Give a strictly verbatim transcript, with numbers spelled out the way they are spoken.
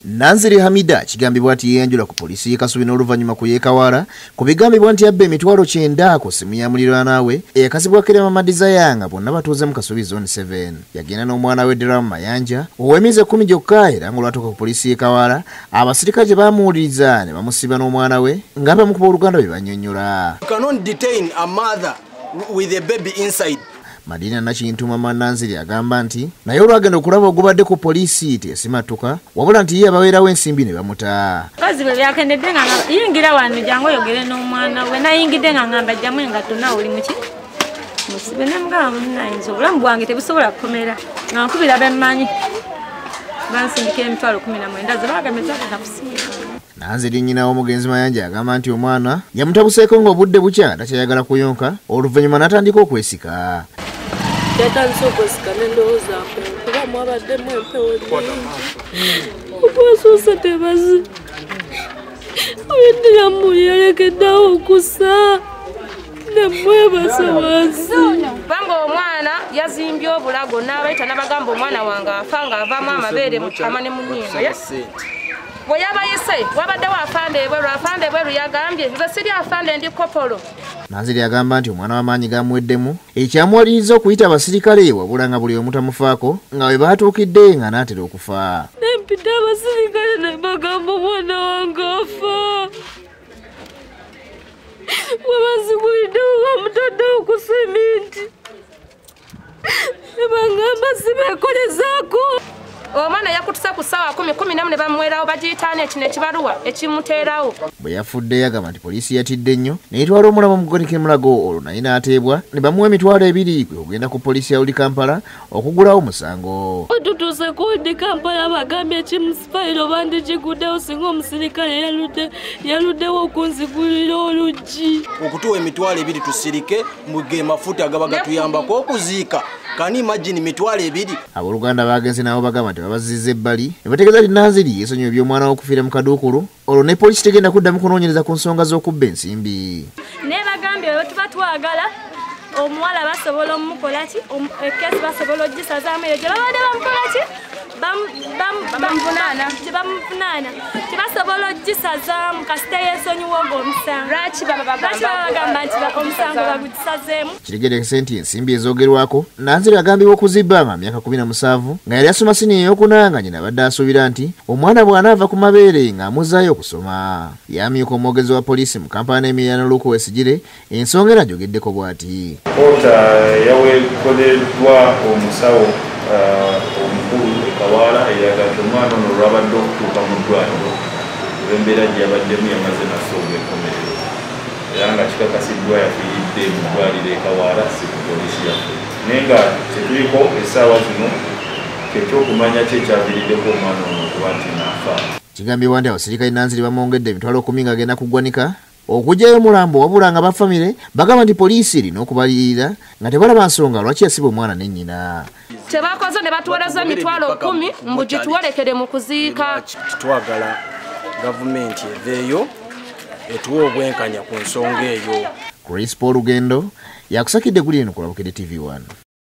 Nanziri Hamida kigambibwa nti yeyanjula ku Poliisii Kasubi n'oluvannyuma ku yeekawala ku bigambibwa nti yabba emitwalo kyenda ku ssimu ya muliraanwawe eyakazibwa Kerema Madizaaya nga bonna batuuze mu Kasubi Zone seven. Yagenda n'omwana we Ddiramu Mayanja ow'emyezi ekkumi gyokka era ng'olwatuuka ku Poliisii y'e Kawala abasirikale gye baamuwuliriza ne bamusiba n'omwana we nga bamu ku booluganda bye bannyonnyola. You cannot detain a mother with a baby inside. Madina Nakintu mama Nanziri agamba nti naye olwagenda okulaba ogubadde ku Poliisii teyasimatuka wabula nti ye abaweerawo ensimbi ne bamuta. Kazi bwe byakendedde nga yingira wano jangu oyogere n'omwana we nayingidde nga ngamba jjamu engatto naawe oli muki musibe ne mugamba munayinza obulamu bwange tebusobola kukomera nga nkubira bemmanyi bansindikira emitwalo kumi na mwenda ze bagameza kusiika. Nanziri nnyina w'omugenzi Mayanja agamba nti omwana yamutabuseeko ng'obudde bukya takyayagala kuyonka oluvannyuma n'atandika okwesika. Yatandise okwesika n'endowooza kuba mwabaddemu empewo nnyingi okwasuusa tebazi Ddiramu yalekeddewo okusa nemwebase wansi. Banga omwana yazimbye obulago n'abayita n'abagamba omwana wange afa ng'avaamu amabeere mukama ne mu nnyindo. Bwe yabayise wabaddewo afande ebweru afande ebweru yagambye nze siri afande ndi kopolo. Nanziri agamba nti omwana w'amaanyi gamuweddemu ekyamuwaliriza okuyita abasirikale wabula nga buli omu tamufaako nga bwe baatuukidde nga n'atera okufa. Nempita abasirikale ne bagamba omwana wange afa. Bwe baziguliddewo bamutaddewo ku seminti ne bagamba sibeekolezaako. Omwana yakutuse ku ssaawa kumi kumi n'emu ne bamuweerawo bagiyitaana ekino ekibaluwa ekimuteerawo. Bwe yafudde yagamba nti Poliisi yatidde nnyo n'etwala omulamu mu ggwanikiro mulago olwo naye n'ateebwa ne bamuwa emitwalo ebiri kwe kugenda ku Poliisi ya Uli Kampala okugulawo omusango. Tutuuse ku Uli Kampala bagambye ekimusipayiro bandigiguddewo singa omusirikale yaludde yaluddewo okunzigulira oluggi. Okutuwa emitwalo ebiri tusirike mu ge mafuta agaba gatuyambako okuziika. Kani imagine mitwalo ebiri. Abooluganda bagenze nabo bagamba nti babazizza ebbali ne bategeeza nti Nanziri yeesonyiwa eby'omwana w'okufiira mu kaduukulu olwo ne Poliisi tegenda kuddamu kunoonyereza ku nsonga z'okubba ensimbi. Ne bagambye bwe tuba twagala omuwala basobola omukola ki ekesi basobola ogisazaamu eyo gye babadde bamukola ki bamuvunaana tebamuvunaana tebasobola ogisazaamu kasita yeesonyiwa ogwo omusango. Lwaki baba bagamba nti omusango bagugisazeemu? Kitegeerekese nti ensimbi ezoogerwako Nanziri agambibwa okuzibba nga myaka kumi na musanvu nga yali asoma siniya ey'okuna nga nyina abadde asuubira nti omwana bw'anaava ku mabeere ng'amuzzaayo okusoma. Yamyuka omwogezi wa Poliisi mu Kampala n'Emiriraano Luuku Wesigire ensonga era gyogeddeko bw'ati. Kkoota yawekoleddwa omusawo omukulu e Kawala eraga nti omwana ono olwabadde okutuuka mu ddwaliro olw'embeera gye yabaddemu yamaze nasooga enkomerero era nga kikakasiddwa yafiiridde mu ddwaliro e Kawala si ku Poliisi yaffe. Naye nga kyetuliko essaawa zino kyekyokumanya ki ekyaviiriddeko omwana ono okuba nti naafa. Kigambibwa nti abasirikale Nanziri bamwongedde emitwalo kumi ng'agenda kuggwanika okugyayo omulambo wabula nga bafamire bagamba nti Poliisi erina okubalirira nga tebalaba nsonga lwaki yasiba omwana ne nnyina. Tebakoze ne batuweereza emitwalo kumi mbu gituwolekere mu kuziika. Twagala gavumenti eveeyo etuwa obwenkanya ku nsonga eyo. Chris Paul Lugendo yakusakidde guli eno ku Bukedde T V one.